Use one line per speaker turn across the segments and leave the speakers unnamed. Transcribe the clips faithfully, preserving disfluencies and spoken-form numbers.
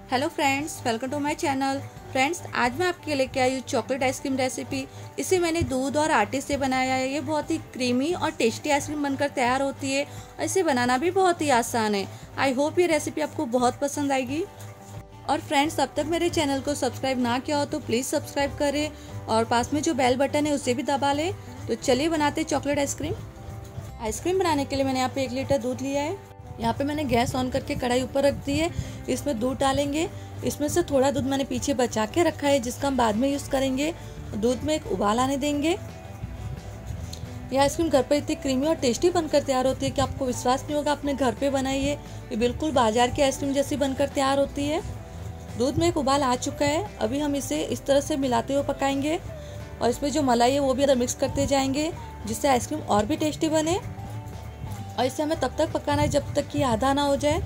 Hello friends, welcome to my channel. Friends, आज मैं आपके लेके आई हूँ चॉकलेट आइसक्रीम रेसिपी। इसे मैंने दूध और आटे से बनाया है। ये बहुत ही क्रीमी और टेस्टी आइसक्रीम बनकर तैयार होती है और इसे बनाना भी बहुत ही आसान है। आई होप ये रेसिपी आपको बहुत पसंद आएगी। और फ्रेंड्स, अब तक मेरे चैनल को सब्सक्राइब ना किया हो तो प्लीज़ सब्सक्राइब करें और पास में जो बेल बटन है उसे भी दबा लें। तो चलिए बनाते हैं चॉकलेट आइसक्रीम। आइसक्रीम बनाने के लिए मैंने यहाँ पे एक लीटर दूध लिया है। यहाँ पे मैंने गैस ऑन करके कढ़ाई ऊपर रख दी है। इसमें दूध डालेंगे। इसमें से थोड़ा दूध मैंने पीछे बचा के रखा है जिसका हम बाद में यूज़ करेंगे। दूध में एक उबाल आने देंगे। यह आइसक्रीम घर पर इतनी क्रीमी और टेस्टी बनकर तैयार होती है कि आपको विश्वास नहीं होगा। अपने घर पे बनाइए, ये बिल्कुल बाजार की आइसक्रीम जैसी बनकर तैयार होती है। दूध में एक उबाल आ चुका है। अभी हम इसे इस तरह से मिलाते हुए पकाएंगे और इसमें जो मलाई है वो भी अंदर मिक्स करते जाएंगे जिससे आइसक्रीम और भी टेस्टी बने। और इसे हमें तब तक पकाना है जब तक कि आधा ना हो जाए।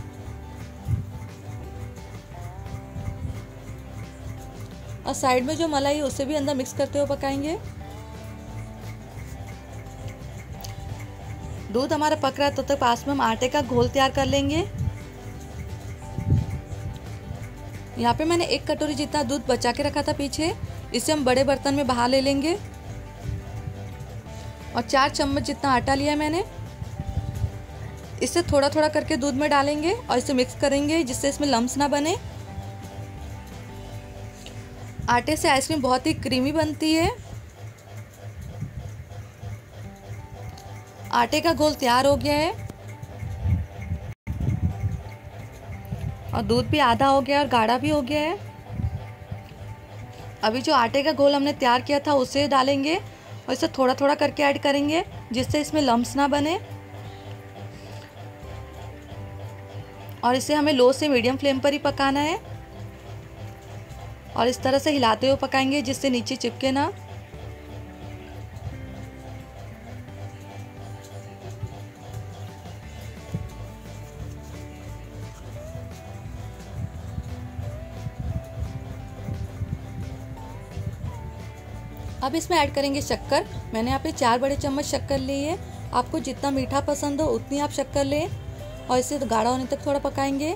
और साइड में जो मलाई है उसे भी अंदर मिक्स करते हुए पकाएंगे। दूध हमारा पक रहा है, तब तक पास में हम आटे का घोल तैयार कर लेंगे। यहाँ पे मैंने एक कटोरी जितना दूध बचा के रखा था पीछे, इसे हम बड़े बर्तन में बहा ले लेंगे। और चार चम्मच जितना आटा लिया मैंने, इसे थोड़ा थोड़ा करके दूध में डालेंगे और इसे मिक्स करेंगे जिससे इसमें लम्स ना बने। आटे से आइसक्रीम बहुत ही क्रीमी बनती है। आटे का घोल तैयार हो गया है और दूध भी आधा हो गया और गाढ़ा भी हो गया है। अभी जो आटे का घोल हमने तैयार किया था उसे डालेंगे और इसे थोड़ा थोड़ा करके ऐड करेंगे जिससे इसमें लम्स ना बने। और इसे हमें लो से मीडियम फ्लेम पर ही पकाना है और इस तरह से हिलाते हुए पकाएंगे जिससे नीचे चिपके ना। अब इसमें ऐड करेंगे शक्कर। मैंने यहाँ पे चार बड़े चम्मच शक्कर ली है। आपको जितना मीठा पसंद हो उतनी आप शक्कर लें और इसे गाढ़ा होने तक थोड़ा पकाएंगे।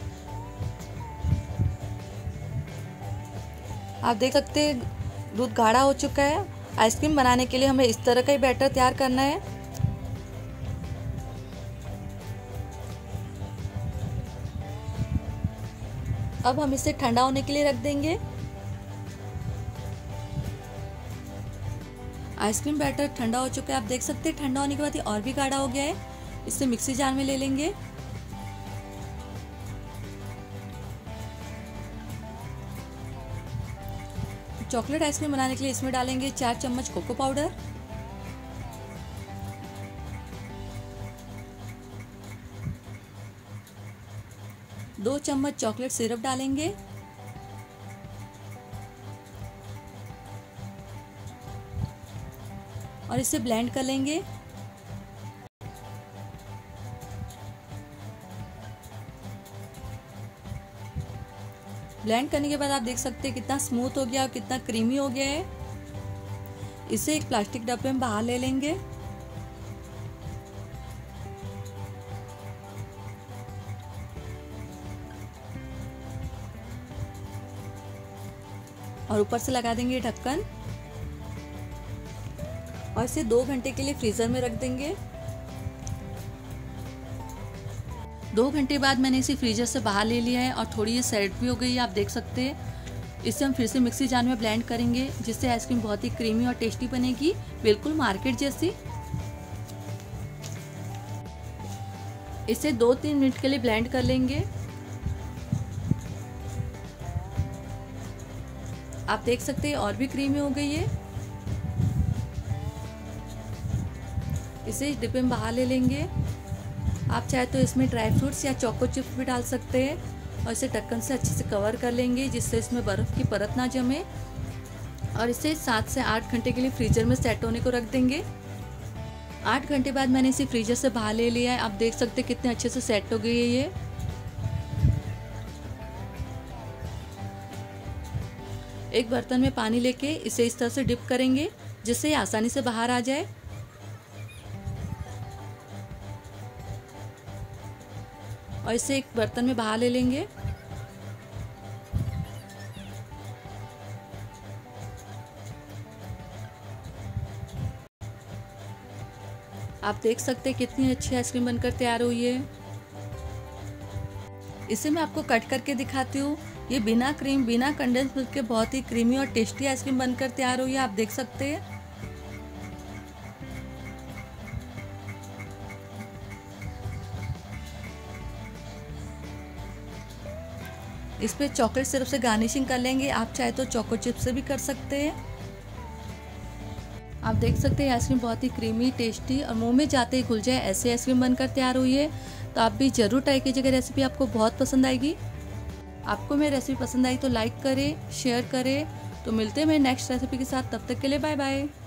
आप देख सकते हैं दूध गाढ़ा हो चुका है। आइसक्रीम बनाने के लिए हमें इस तरह का ही बैटर तैयार करना है। अब हम इसे ठंडा होने के लिए रख देंगे। आइसक्रीम बैटर ठंडा हो चुका है। आप देख सकते हैं ठंडा होने के बाद ये और भी गाढ़ा हो गया है। इसे मिक्सी जार में ले लेंगे। चॉकलेट आइसक्रीम बनाने के लिए इसमें डालेंगे चार चम्मच कोको पाउडर, दो चम्मच चॉकलेट सिरप डालेंगे, और इसे ब्लेंड कर लेंगे। ब्लेंड करने के बाद आप देख सकते हैं कितना स्मूथ हो गया और कितना क्रीमी हो गया है। इसे एक प्लास्टिक डब्बे में बाहर ले लेंगे। और ऊपर से लगा देंगे ढक्कन और इसे दो घंटे के लिए फ्रीजर में रख देंगे। दो घंटे बाद मैंने इसे फ्रीजर से बाहर ले लिया है और थोड़ी ये सेट भी हो गई है। आप देख सकते हैं। इसे हम फिर से मिक्सी जार में ब्लेंड करेंगे जिससे आइसक्रीम बहुत ही क्रीमी और टेस्टी बनेगी, बिल्कुल मार्केट जैसी। इसे दो तीन मिनट के लिए ब्लेंड कर लेंगे। आप देख सकते हैं और भी क्रीमी हो गई है। इसे डिब्बे में बाहर ले लेंगे। आप चाहे तो इसमें ड्राई फ्रूट्स या चोको चिप्स भी डाल सकते हैं और इसे ढक्कन से अच्छे से कवर कर लेंगे जिससे इसमें बर्फ़ की परत ना जमे। और इसे सात से आठ घंटे के लिए फ्रीजर में सेट होने को रख देंगे। आठ घंटे बाद मैंने इसे फ्रीजर से बाहर ले लिया है। आप देख सकते हैं कितने अच्छे से सेट हो गई है ये। एक बर्तन में पानी लेके इसे इस तरह से डिप करेंगे जिससे ये आसानी से बाहर आ जाए। और इसे एक बर्तन में बाहर ले लेंगे। आप देख सकते हैं कितनी अच्छी आइसक्रीम बनकर तैयार हुई है। इसे मैं आपको कट करके दिखाती हूँ। ये बिना क्रीम बिना कंडेंस मिल्क के बहुत ही क्रीमी और टेस्टी आइसक्रीम बनकर तैयार हुई है, आप देख सकते हैं। इस पे चॉकलेट सिरप से गार्निशिंग कर लेंगे, आप चाहे तो चोको चिप से भी कर सकते हैं। आप देख सकते हैं आइसक्रीम बहुत ही क्रीमी टेस्टी और मुंह में जाते ही घुल जाए ऐसी आइसक्रीम बनकर तैयार हुई है। तो आप भी ज़रूर ट्राई कीजिएगा, रेसिपी आपको बहुत पसंद आएगी। आपको मेरी रेसिपी पसंद आई तो लाइक करें, शेयर करें। तो मिलते हैं मेरे नेक्स्ट रेसिपी के साथ, तब तक के लिए बाय बाय।